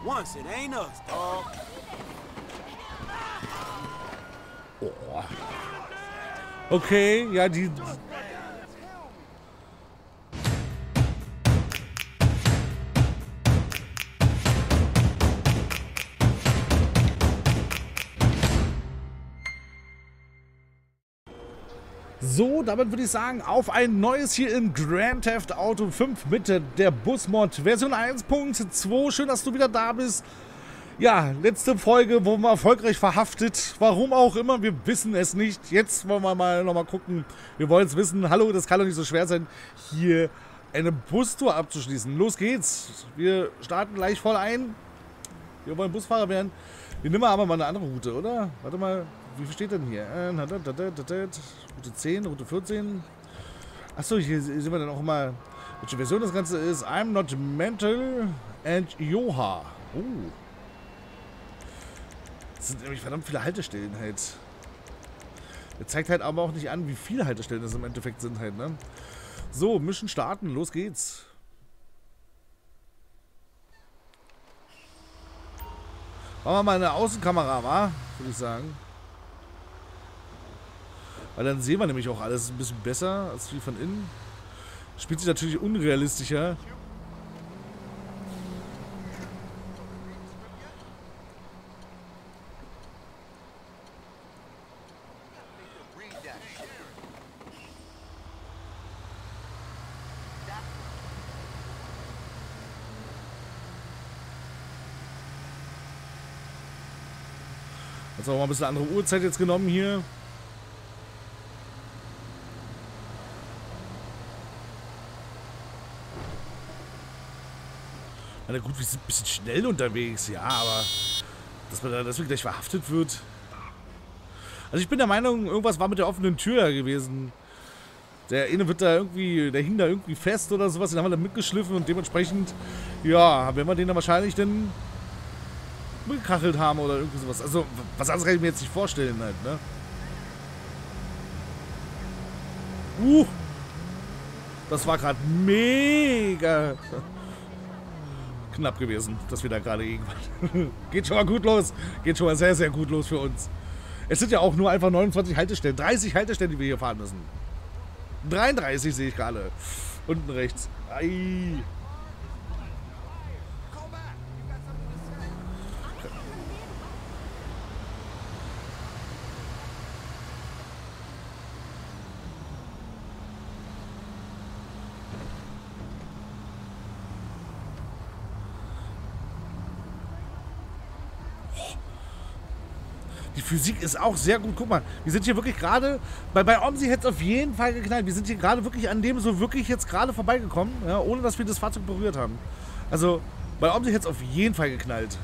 once, it ain't us, dog. Oh. Okay, ja, die... So, damit würde ich sagen, auf ein neues hier in Grand Theft Auto 5 mit der Busmod Version 1.2. Schön, dass du wieder da bist. Ja, letzte Folge wurden wir erfolgreich verhaftet. Warum auch immer, wir wissen es nicht. Jetzt wollen wir mal nochmal gucken. Wir wollen es wissen. Hallo, das kann doch nicht so schwer sein, hier eine Bustour abzuschließen. Los geht's. Wir starten gleich voll ein. Wir wollen Busfahrer werden. Wir nehmen aber mal eine andere Route, oder? Warte mal, wie viel steht denn hier? Route 10, Route 14. Achso, hier sehen wir dann auch immer, welche Version das Ganze ist. I'm not mental and Yoha. Oh. Das sind nämlich verdammt viele Haltestellen halt. Er zeigt halt aber auch nicht an, wie viele Haltestellen das im Endeffekt sind halt, ne? So, Mission starten, los geht's. Machen wir mal eine Außenkamera, wa? Würde ich sagen. Weil dann sehen wir nämlich auch alles ein bisschen besser als wie von innen. Spielt sich natürlich unrealistischer. Jetzt auch mal ein bisschen andere Uhrzeit jetzt genommen hier. Na gut, wir sind ein bisschen schnell unterwegs, ja, aber dass wir gleich verhaftet wird. Also ich bin der Meinung, irgendwas war mit der offenen Tür gewesen. Der eine wird da irgendwie, der hing da irgendwie fest oder sowas, den haben wir dann mitgeschliffen und dementsprechend, ja, werden wir den dann wahrscheinlich dann gekachelt haben oder irgendwie sowas. Also, was anderes kann ich mir jetzt nicht vorstellen halt, ne? Das war gerade mega knapp gewesen, dass wir da gerade irgendwann... Geht schon mal gut los. Geht schon mal sehr, sehr gut los für uns. Es sind ja auch nur einfach 29 Haltestellen. 30 Haltestellen, die wir hier fahren müssen. 33 sehe ich gerade. Unten rechts. Ei. Die Physik ist auch sehr gut. Guck mal, wir sind hier wirklich gerade, bei Omsi hätte es auf jeden Fall geknallt. Wir sind hier gerade wirklich an dem so wirklich jetzt gerade vorbeigekommen, ja, ohne dass wir das Fahrzeug berührt haben. Also bei Omsi hätte es auf jeden Fall geknallt.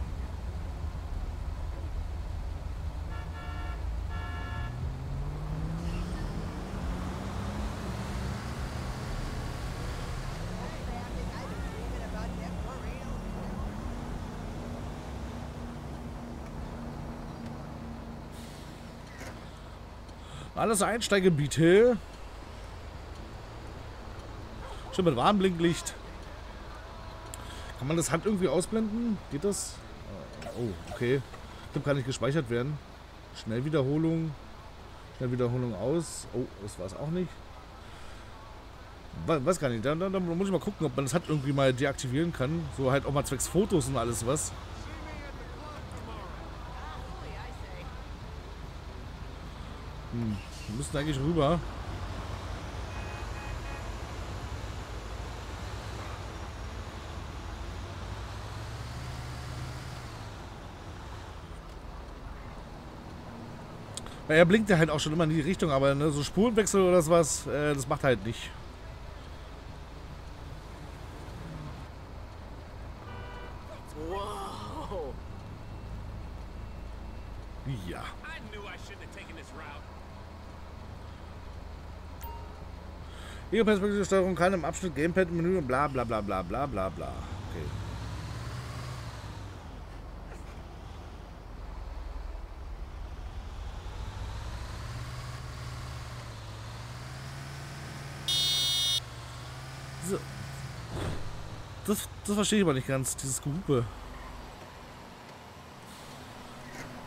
Alles Einsteigebiete. Schon mit Warnblinklicht. Kann man das Hand irgendwie ausblenden? Geht das? Oh, okay. Tipp kann nicht gespeichert werden. Schnellwiederholung. Schnellwiederholung aus. Oh, das war es auch nicht. Weiß gar nicht. Da muss ich mal gucken, ob man das Hand irgendwie mal deaktivieren kann. So halt auch mal zwecks Fotos und alles was. Wir müssen eigentlich rüber. Weil er blinkt ja halt auch schon immer in die Richtung, aber ne, so Spurenwechsel oder sowas, das macht halt nicht. Whoa. Ja. Ihre Perspektivsteuerung kann im Abschnitt Gamepad-Menü und bla bla bla bla bla bla bla. Okay. So. Das verstehe ich aber nicht ganz, dieses Gehupe.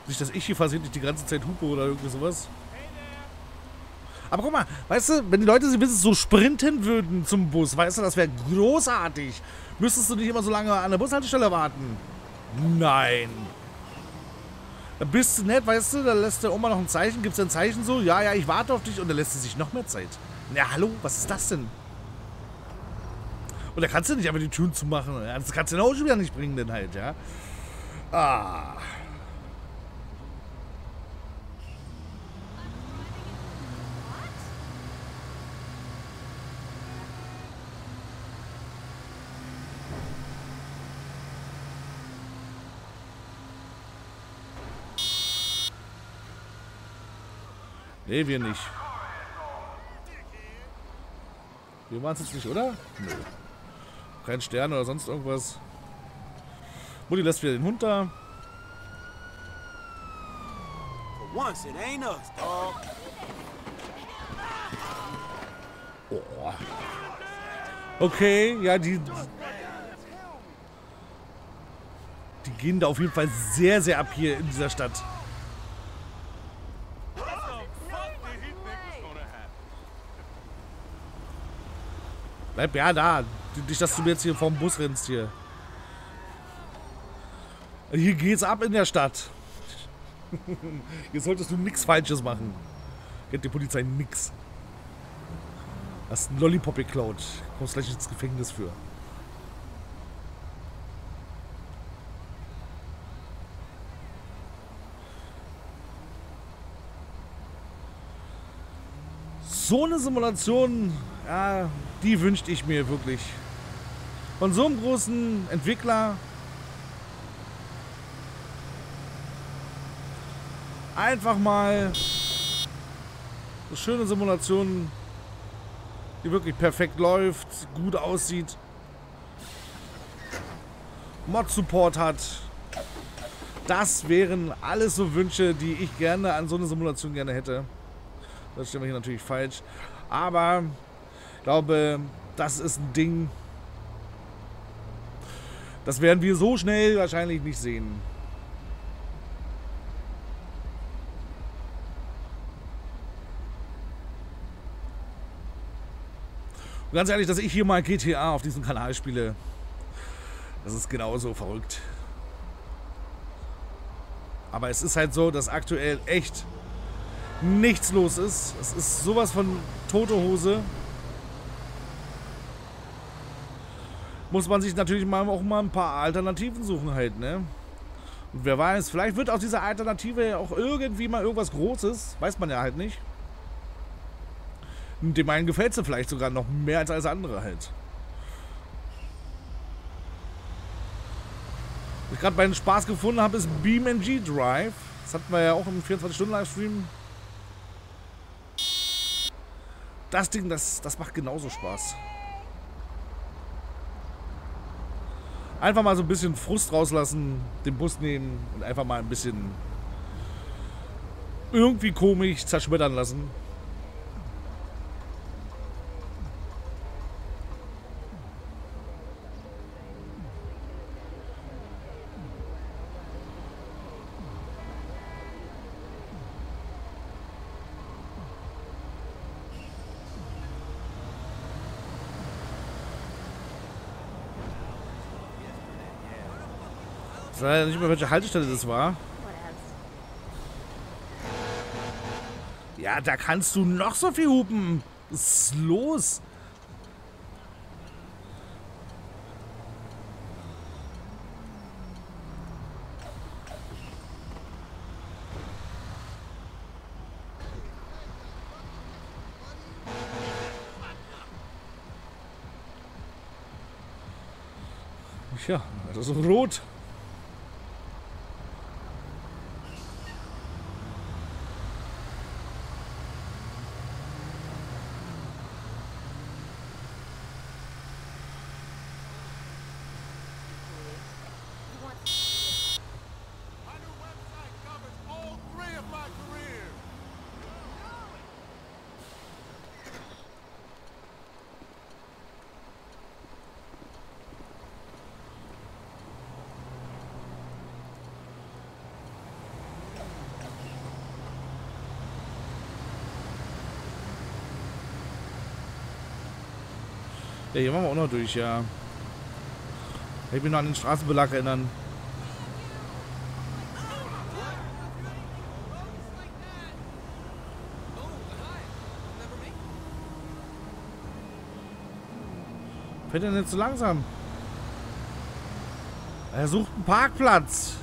Nicht, dass ich hier versehentlich die ganze Zeit hupe oder irgendwie sowas. Aber guck mal, weißt du, wenn die Leute so sprinten würden zum Bus, weißt du, das wäre großartig. Müsstest du nicht immer so lange an der Bushaltestelle warten? Nein. Da bist du nett, weißt du, da lässt der Oma noch ein Zeichen, gibt es ein Zeichen so, ja, ich warte auf dich und dann lässt sie sich noch mehr Zeit. Ja, hallo, was ist das denn? Und da kannst du nicht einfach die Türen zumachen. Das kannst du dann auch schon wieder nicht bringen, denn halt, ja. Ah. Nee, wir nicht. Wir waren es jetzt nicht, oder? Nö. Kein Stern oder sonst irgendwas. Mutti lässt wieder den Hund da. For once, it ain't us, dog. Oh. Okay, ja, die gehen da auf jeden Fall sehr, sehr ab hier in dieser Stadt. Bleib ja da. Nicht, dass du mir jetzt hier vorm Bus rennst hier. Hier geht's ab in der Stadt. Hier solltest du nichts Falsches machen. Kennt die Polizei nix. Hast einen Lollipop geklaut. Kommst gleich ins Gefängnis für. So eine Simulation, ja, die wünschte ich mir wirklich. Von so einem großen Entwickler. Einfach mal eine schöne Simulation, die wirklich perfekt läuft, gut aussieht, Mod-Support hat. Das wären alles so Wünsche, die ich gerne an so eine Simulation gerne hätte. Das stellen wir hier natürlich falsch. Aber ich glaube, das ist ein Ding, das werden wir so schnell wahrscheinlich nicht sehen. Und ganz ehrlich, dass ich hier mal GTA auf diesem Kanal spiele, das ist genauso verrückt. Aber es ist halt so, dass aktuell echt nichts los ist. Es ist sowas von tote Hose. Muss man sich natürlich auch mal ein paar Alternativen suchen halt, ne? Und wer weiß, vielleicht wird aus dieser Alternative auch irgendwie mal irgendwas Großes. Weiß man ja halt nicht. Dem einen gefällt sie vielleicht sogar noch mehr als alles andere halt. Was ich gerade meinen Spaß gefunden habe, ist BeamNG Drive. Das hatten wir ja auch im 24-Stunden-Livestream. Das Ding, das macht genauso Spaß. Einfach mal so ein bisschen Frust rauslassen, den Bus nehmen und einfach mal ein bisschen irgendwie komisch zerschmettern lassen. Ich weiß nicht mehr, welche Haltestelle das war. Ja, da kannst du noch so viel hupen. Was ist los? Ja, das ist rot. Ja, hier machen wir auch noch durch, ja. Ich will noch an den Straßenbelag erinnern. Fährt er nicht so langsam? Er sucht einen Parkplatz.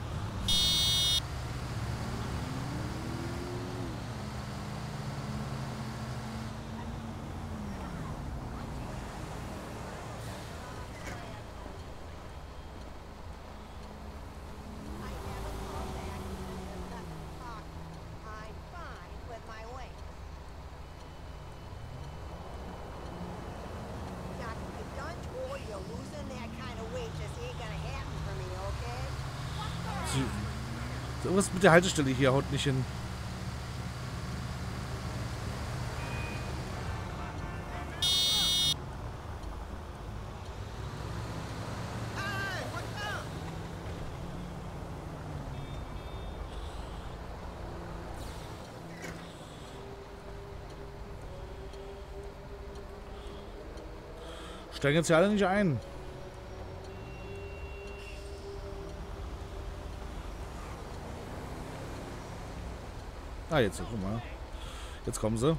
Irgendwas mit der Haltestelle hier haut nicht hin. Steigen jetzt ja alle nicht ein. Ah, jetzt, guck mal. Jetzt kommen sie.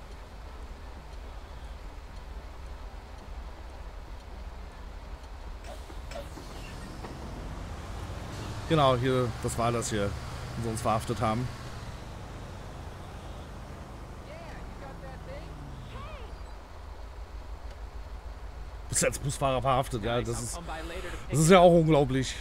Genau, hier, das war das hier, wo sie uns verhaftet haben. Bist als Busfahrer verhaftet, ja, das ist ja auch unglaublich.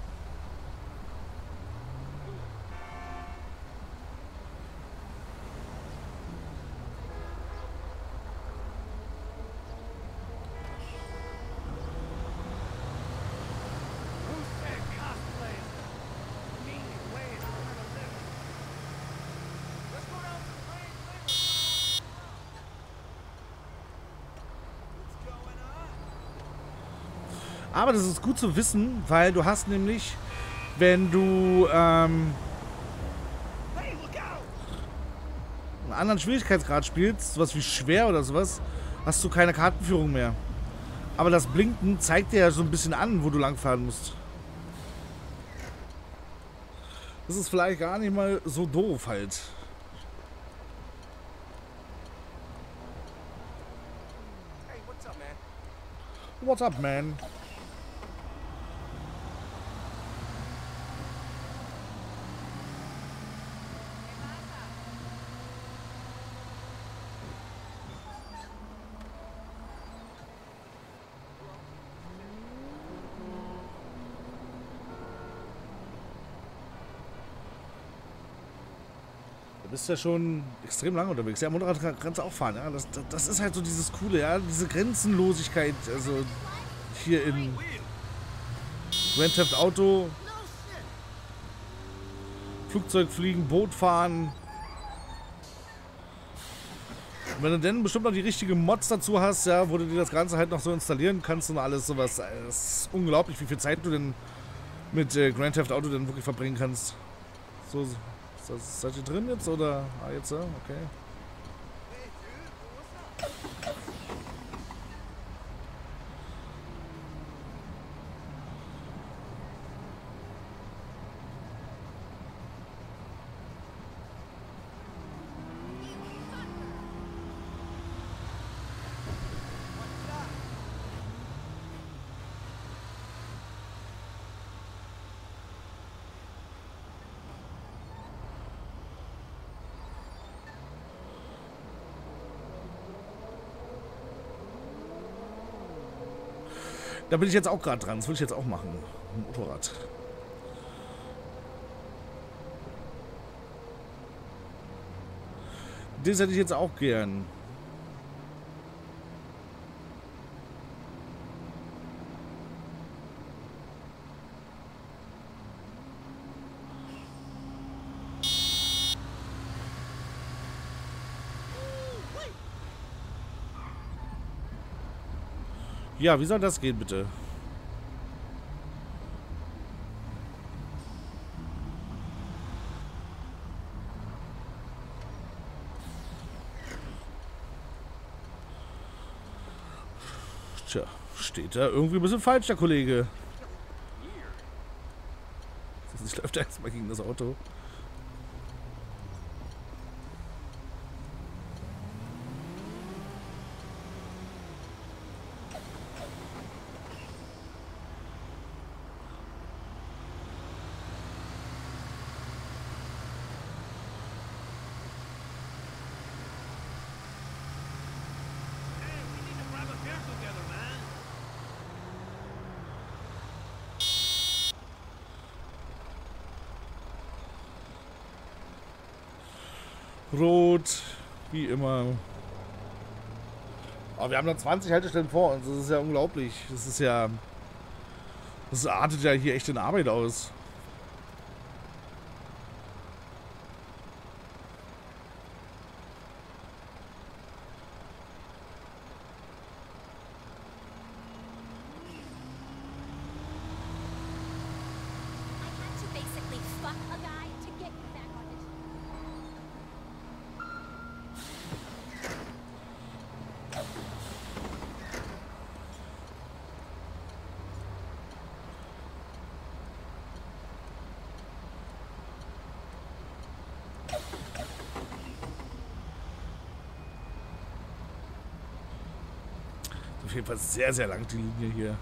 Aber das ist gut zu wissen, weil du hast nämlich, wenn du einen anderen Schwierigkeitsgrad spielst, sowas wie schwer oder sowas, hast du keine Kartenführung mehr. Aber das Blinken zeigt dir ja so ein bisschen an, wo du langfahren musst. Das ist vielleicht gar nicht mal so doof halt. Hey, what's up, man? What's up, man? Du bist ja schon extrem lange unterwegs. Ja, Motorrad kannst du auch fahren. Ja? Das ist halt so dieses Coole, ja, diese Grenzenlosigkeit. Also hier in Grand Theft Auto. Flugzeug fliegen, Boot fahren. Und wenn du dann bestimmt noch die richtigen Mods dazu hast, ja, wo du dir das Ganze halt noch so installieren kannst und alles sowas. Es ist unglaublich, wie viel Zeit du denn mit Grand Theft Auto dann wirklich verbringen kannst. So. Seid ihr drin jetzt oder? Ah, jetzt ja, okay. Da bin ich jetzt auch gerade dran. Das will ich jetzt auch machen. Motorrad. Das hätte ich jetzt auch gern. Ja, wie soll das gehen, bitte? Tja, steht da irgendwie ein bisschen falsch, der Kollege. Ich läuft erstmal gegen das Auto. Rot, wie immer. Aber wir haben noch 20 Haltestellen vor uns. Das ist ja unglaublich. Das ist ja... Das artet ja hier echt in Arbeit aus. Auf jeden Fall sehr, sehr lang die Linie hier.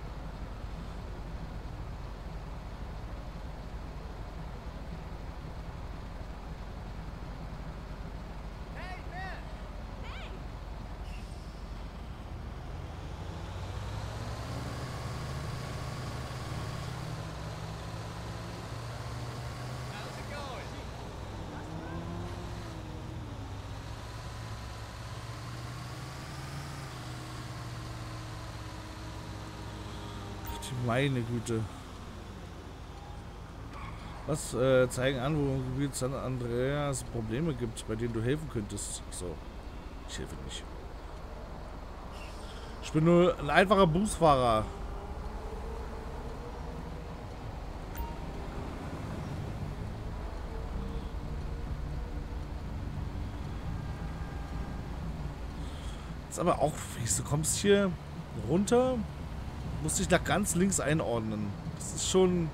Meine Güte. Was zeigen an, wo im Gebiet San Andreas Probleme gibt, bei denen du helfen könntest. So, ich helfe nicht. Ich bin nur ein einfacher Busfahrer. Ist aber auch, du kommst hier runter. Muss dich nach ganz links einordnen. Das ist schon...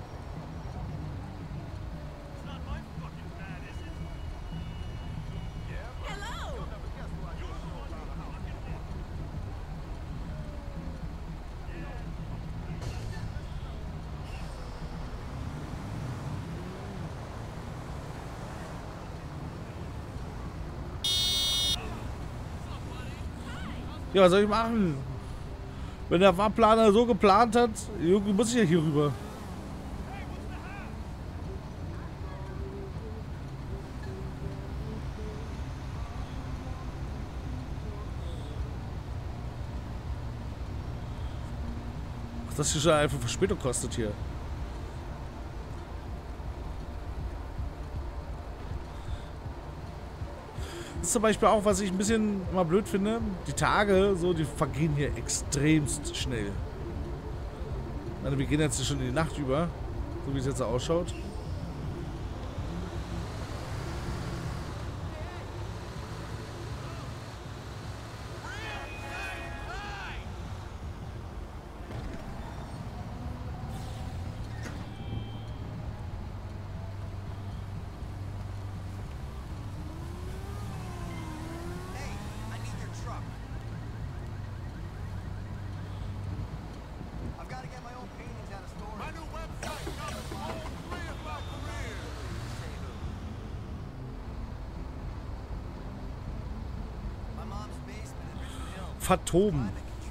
Ja, was soll ich machen? Wenn der Fahrplaner so geplant hat, irgendwie muss ich ja hier rüber. Ach, das hier schon einfach Verspätung kostet hier. Das ist zum Beispiel auch, was ich ein bisschen mal blöd finde. Die Tage, so, die vergehen hier extremst schnell. Ich meine, wir gehen jetzt schon in die Nacht über, so wie es jetzt ausschaut. Phantom.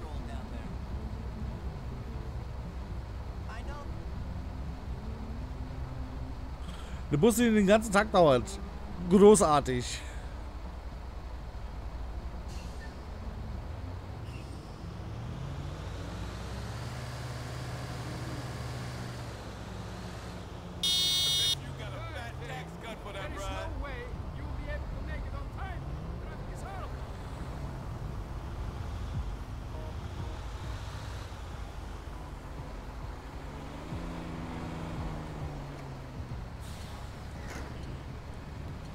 Eine Bus, die den ganzen Tag dauert. Großartig.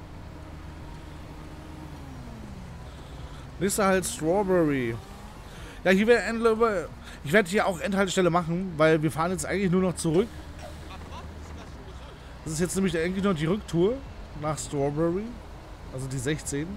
Nächster halt Strawberry. Ja, hier wäre ich werde hier auch Endhaltestelle machen, weil wir fahren jetzt eigentlich nur noch zurück. Das ist jetzt nämlich eigentlich noch die Rücktour nach Strawberry, also die 16.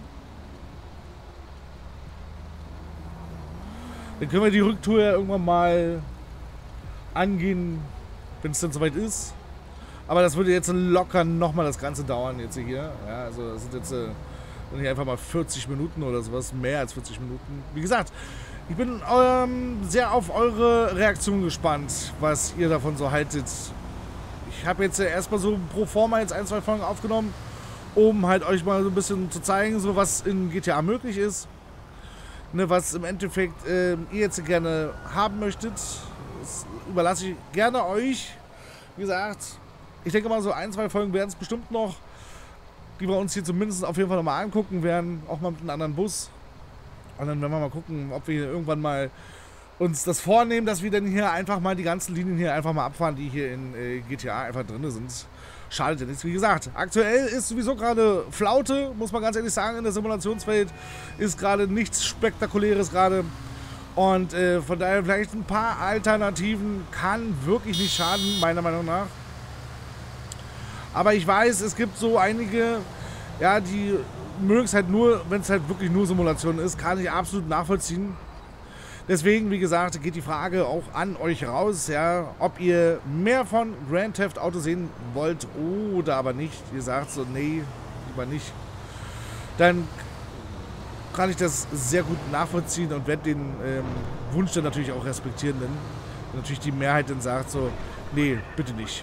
Dann können wir die Rücktour ja irgendwann mal angehen, wenn es dann soweit ist. Aber das würde jetzt locker nochmal das Ganze dauern jetzt hier. Ja, also das sind jetzt hier einfach mal 40 Minuten oder sowas, mehr als 40 Minuten. Wie gesagt, ich bin sehr auf eure Reaktion gespannt, was ihr davon so haltet. Ich habe jetzt erstmal so pro forma jetzt 1, 2 Folgen aufgenommen, um halt euch mal so ein bisschen zu zeigen, so was in GTA möglich ist. Ne, was im Endeffekt ihr jetzt gerne haben möchtet. Das überlasse ich gerne euch. Wie gesagt, ich denke mal so 1, 2 Folgen werden es bestimmt noch, die wir uns hier zumindest auf jeden Fall nochmal angucken werden, auch mal mit einem anderen Bus. Und dann werden wir mal gucken, ob wir irgendwann mal uns das vornehmen, dass wir dann hier einfach mal die ganzen Linien hier einfach mal abfahren, die hier in GTA einfach drin sind. Schadet ja nichts. Wie gesagt, aktuell ist sowieso gerade Flaute, muss man ganz ehrlich sagen, in der Simulationswelt ist gerade nichts Spektakuläres gerade. Und von daher vielleicht ein paar Alternativen kann wirklich nicht schaden, meiner Meinung nach. Aber ich weiß, es gibt so einige, ja, die mögen es halt nur, wenn es halt wirklich nur Simulation ist, kann ich absolut nachvollziehen. Deswegen, wie gesagt, geht die Frage auch an euch raus, ja, ob ihr mehr von Grand Theft Auto sehen wollt oder aber nicht. Ihr sagt so, nee, lieber nicht. Dann kann ich das sehr gut nachvollziehen und werde den Wunsch dann natürlich auch respektieren, denn natürlich die Mehrheit dann sagt so, nee, bitte nicht.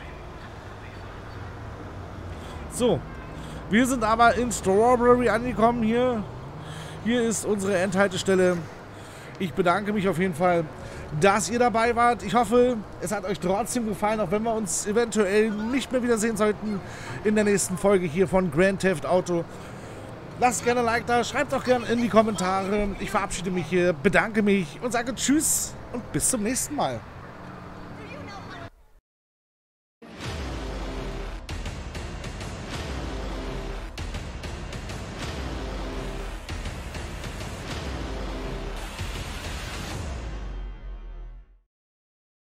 So, wir sind aber in Strawberry angekommen hier. Hier ist unsere Endhaltestelle. Ich bedanke mich auf jeden Fall, dass ihr dabei wart. Ich hoffe, es hat euch trotzdem gefallen, auch wenn wir uns eventuell nicht mehr wiedersehen sollten in der nächsten Folge hier von Grand Theft Auto. Lasst gerne ein Like da, schreibt auch gerne in die Kommentare. Ich verabschiede mich hier, bedanke mich und sage Tschüss und bis zum nächsten Mal.